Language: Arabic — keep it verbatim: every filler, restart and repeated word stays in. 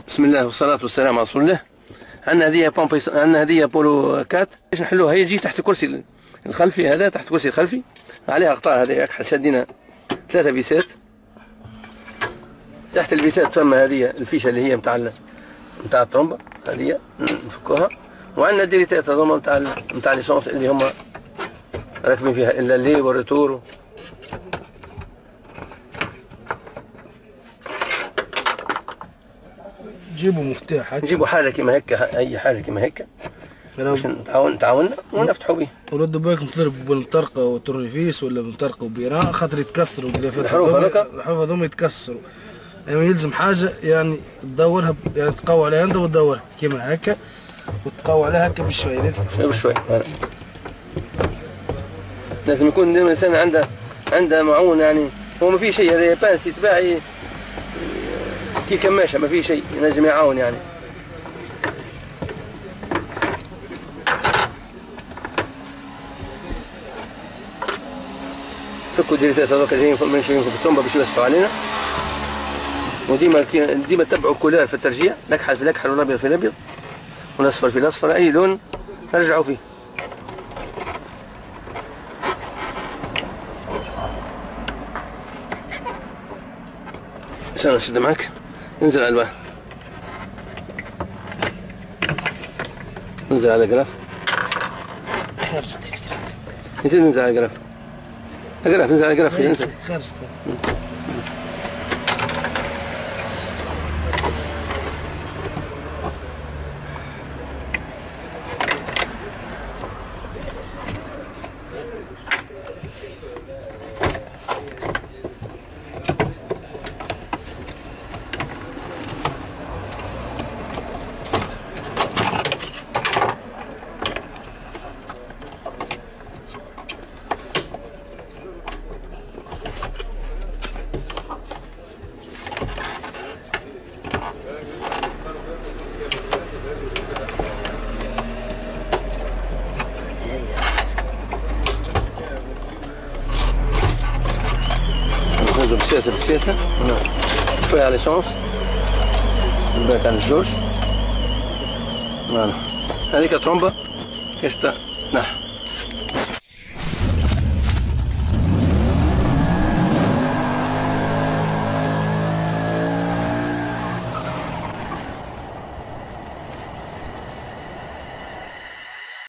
بسم الله والصلاة والسلام على رسول الله. عندنا هدية بامبي، عندنا هدية بولو كات باش نحلوها. هي تجي تحت الكرسي الخلفي هذا، تحت الكرسي الخلفي عليها قطار هذا يكحل. شدينا ثلاثة فيسات. تحت الفيسات ثم هذه الفيشة اللي هي نتاع نتاع الطرمبة هذه نفكوها. وعندنا الديريتات هذوما نتاع نتاع ليسونس اللي هما راكبين فيها الا اللي والريتور. نجيبوا مفتاح هكا، نجيبوا حاجة كيما هكا، أي حاجة كيما هكا باش نتعاون نتعاوننا ونفتحوا به. وردوا بالكم تضرب بالمطرقة وتورنيفيس ولا بالمطرقة وبيران خاطر يتكسروا الحروف هذوكا، الحروف هذوما يتكسروا. يعني يلزم حاجة يعني تدورها، يعني تقوي عليها انت وتدورها كيما هكا وتقوي عليها هكا بشوي شوي بشوي. لازم يكون دائما الانسان عنده عنده معون. يعني هو ما فيه شيء، هذا بانس يتباع كي كماشة، ما فيه شيء ينجم يعاون يعني. فكوا الديريتات هذوك جايين ماشيين في الطرمبة باش يوسعوا علينا. وديما ديما تبعوا كولار في الترجيع، الاكحل في الاكحل والابيض في الابيض والاصفر في الاصفر، اي لون نرجعوا فيه. استنى نشد معاك، ننزل على البحر، ننزل على الجراف. خرجت ننزل ننزل على الجراف، الجراف ننزل على الجراف. ننزل خرجت. ننزل بالسياسة بالسياسة شوية على ليسونس نبارك على الجوج. فوالا هذيك طرومبة كاش تنح.